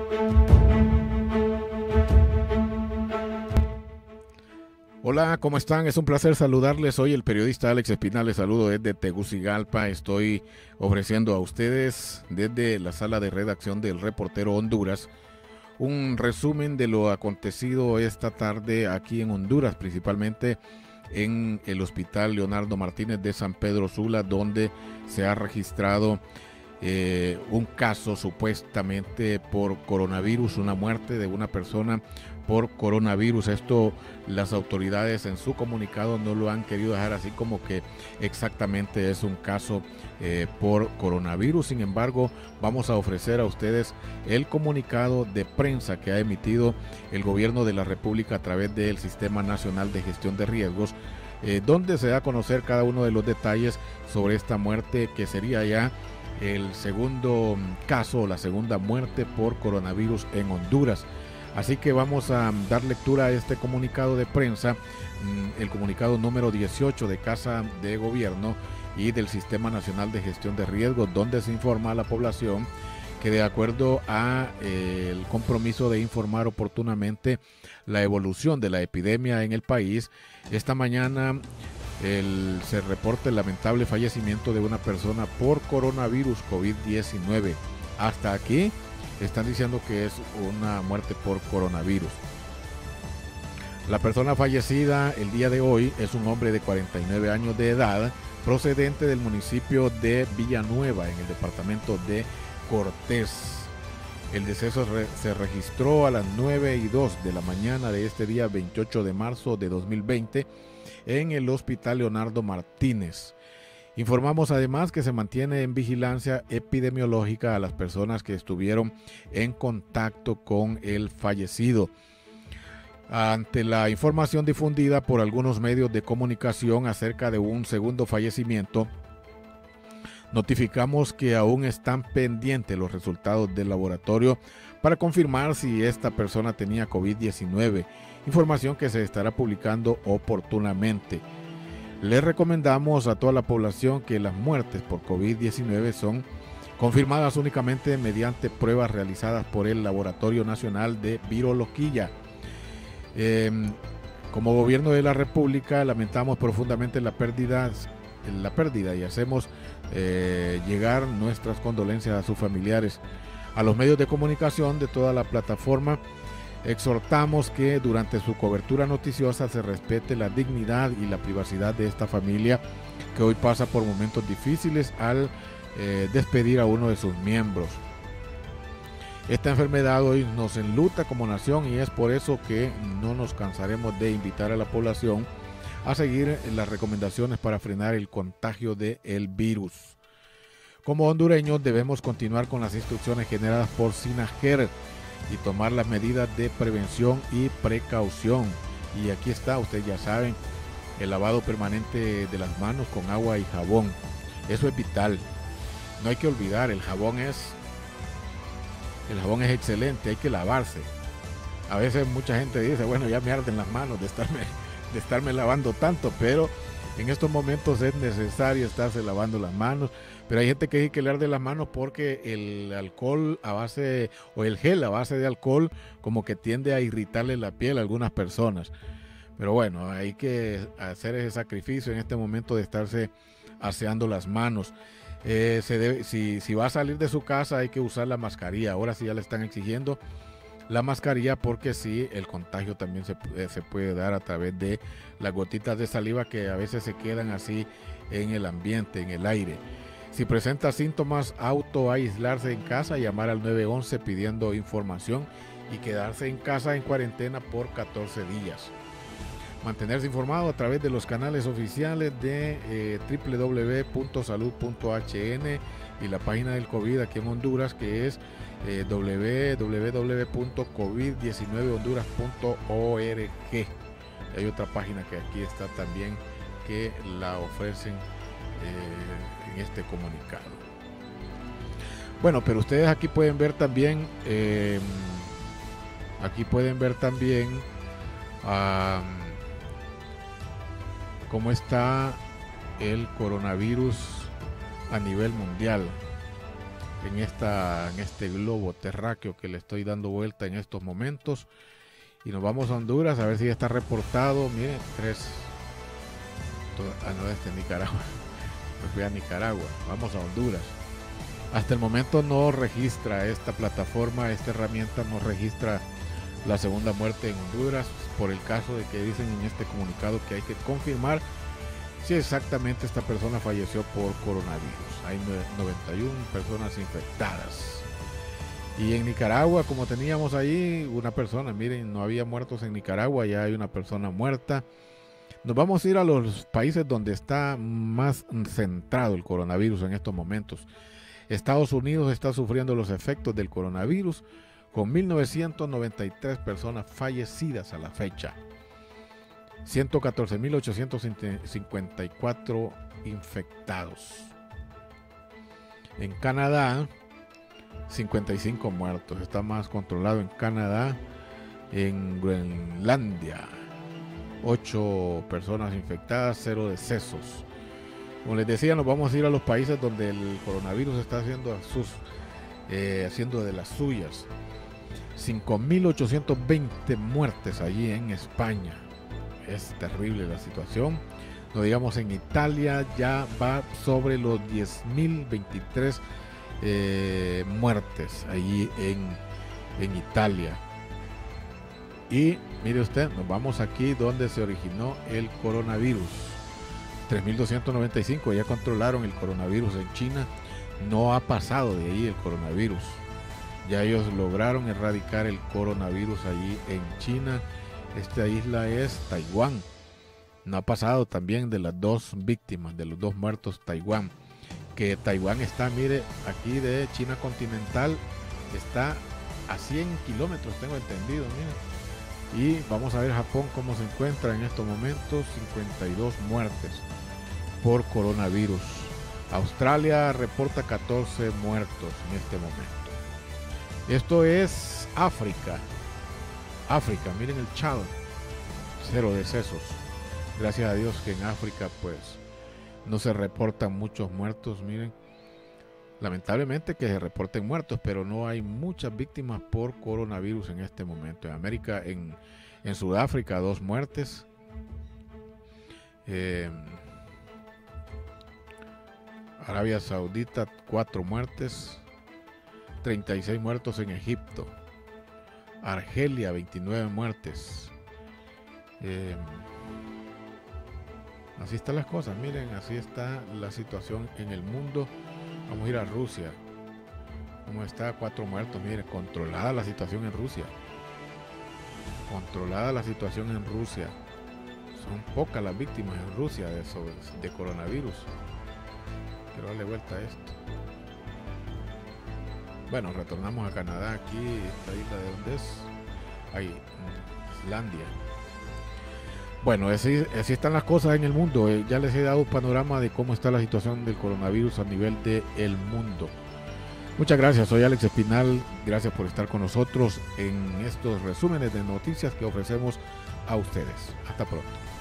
Hola, ¿cómo están? Es un placer saludarles. Soy el periodista Alex Espinal. Les saludo desde Tegucigalpa. Estoy ofreciendo a ustedes desde la sala de redacción del Reportero Honduras un resumen de lo acontecido esta tarde aquí en Honduras, principalmente en el Hospital Leonardo Martínez de San Pedro Sula, donde se ha registrado un caso supuestamente por coronavirus, una muerte de una persona por coronavirus. Esto las autoridades en su comunicado no lo han querido dejar así como que exactamente es un caso por coronavirus. Sin embargo, vamos a ofrecer a ustedes el comunicado de prensa que ha emitido el gobierno de la República a través del Sistema Nacional de Gestión de Riesgos, donde se da a conocer cada uno de los detalles sobre esta muerte, que sería ya el segundo caso, la segunda muerte por coronavirus en Honduras. Así que vamos a dar lectura a este comunicado de prensa, el comunicado número 18 de Casa de Gobierno y del Sistema Nacional de Gestión de Riesgos, donde se informa a la población que, de acuerdo a el compromiso de informar oportunamente la evolución de la epidemia en el país, esta mañana se reporta el lamentable fallecimiento de una persona por coronavirus COVID-19. Hasta aquí están diciendo que es una muerte por coronavirus. La persona fallecida el día de hoy es un hombre de 49 años de edad, procedente del municipio de Villanueva, en el departamento de Cortés. El deceso se registró a las 9:02 de la mañana de este día 28 de marzo de 2020 en el Hospital Leonardo Martínez. Informamos además que se mantiene en vigilancia epidemiológica a las personas que estuvieron en contacto con el fallecido. Ante la información difundida por algunos medios de comunicación acerca de un segundo fallecimiento, notificamos que aún están pendientes los resultados del laboratorio para confirmar si esta persona tenía COVID-19, información que se estará publicando oportunamente. Les recomendamos a toda la población que las muertes por COVID-19 son confirmadas únicamente mediante pruebas realizadas por el Laboratorio Nacional de Virología. Como gobierno de la República lamentamos profundamente la pérdida y hacemos llegar nuestras condolencias a sus familiares. A los medios de comunicación de toda la plataforma exhortamos que durante su cobertura noticiosa se respete la dignidad y la privacidad de esta familia que hoy pasa por momentos difíciles al despedir a uno de sus miembros. Esta enfermedad hoy nos enluta como nación y es por eso que no nos cansaremos de invitar a la población a seguir las recomendaciones para frenar el contagio del virus. Como hondureños debemos continuar con las instrucciones generadas por SINAGER y tomar las medidas de prevención y precaución. Y aquí está, ustedes ya saben, el lavado permanente de las manos con agua y jabón. Eso es vital. No hay que olvidar, el jabón es excelente, hay que lavarse. A veces mucha gente dice, bueno, ya me arden las manos de estarme lavando tanto, pero en estos momentos es necesario estarse lavando las manos. Pero hay gente que dice que le arde las manos porque el alcohol o el gel a base de alcohol como que tiende a irritarle la piel a algunas personas. Pero bueno, hay que hacer ese sacrificio en este momento de estarse aseando las manos. Si va a salir de su casa hay que usar la mascarilla. Ahora sí ya le están exigiendo la mascarilla porque sí, el contagio también se puede dar a través de las gotitas de saliva que a veces se quedan así en el ambiente, en el aire. Si presenta síntomas, autoaislarse en casa, llamar al 911 pidiendo información y quedarse en casa en cuarentena por 14 días. Mantenerse informado a través de los canales oficiales de www.salud.hn y la página del COVID aquí en Honduras, que es www.covid19honduras.org. Hay otra página que aquí está también que la ofrecen en este comunicado. Bueno, pero ustedes aquí pueden ver también cómo está el coronavirus a nivel mundial. en este globo terráqueo que le estoy dando vuelta en estos momentos. Y nos vamos a Honduras a ver si ya está reportado. Miren, 3. No, este es Nicaragua. Me fui a Nicaragua. Vamos a Honduras. Hasta el momento no registra esta plataforma, esta herramienta no registra la segunda muerte en Honduras, por el caso de que dicen en este comunicado que hay que confirmar si exactamente esta persona falleció por coronavirus. Hay 91 personas infectadas. Y en Nicaragua, como teníamos ahí una persona, miren, no había muertos en Nicaragua, ya hay una persona muerta. Nos vamos a ir a los países donde está más centrado el coronavirus en estos momentos. Estados Unidos está sufriendo los efectos del coronavirus con 1.993 personas fallecidas a la fecha. 114.854 infectados. En Canadá, 55 muertos. Está más controlado en Canadá. En Groenlandia, 8 personas infectadas, 0 decesos. Como les decía, nos vamos a ir a los países donde el coronavirus está haciendo de las suyas. 5.820 muertes allí en España. Es terrible la situación. No digamos, en Italia ya va sobre los 10.023 muertes allí en Italia. Y mire usted, nos vamos aquí donde se originó el coronavirus. 3.295 ya controlaron el coronavirus en China. No ha pasado de ahí el coronavirus. Ya ellos lograron erradicar el coronavirus allí en China. Esta isla es Taiwán. No ha pasado también de las 2 víctimas, de los 2 muertos, Taiwán. Que Taiwán está, mire, aquí de China continental, está a 100 kilómetros, tengo entendido, mire. Y vamos a ver Japón cómo se encuentra en estos momentos. 52 muertes por coronavirus. Australia reporta 14 muertos en este momento. Esto es África. Miren el Chad, 0 decesos. Gracias a Dios que en África pues no se reportan muchos muertos. Miren, lamentablemente que se reporten muertos, pero no hay muchas víctimas por coronavirus en este momento. En América, en Sudáfrica, 2 muertes. Arabia Saudita, 4 muertes. 36 muertos en Egipto. Argelia, 29 muertes. Así están las cosas, miren, así está la situación en el mundo. Vamos a ir a Rusia. ¿Cómo está? 4 muertos, miren, controlada la situación en Rusia. Controlada la situación en Rusia. Son pocas las víctimas en Rusia de coronavirus. Quiero darle vuelta a esto. Bueno, retornamos a Canadá, aquí, esta isla de donde es, ahí, Islandia. Bueno, así están las cosas en el mundo. Ya les he dado un panorama de cómo está la situación del coronavirus a nivel del mundo. Muchas gracias, soy Alex Espinal, gracias por estar con nosotros en estos resúmenes de noticias que ofrecemos a ustedes. Hasta pronto.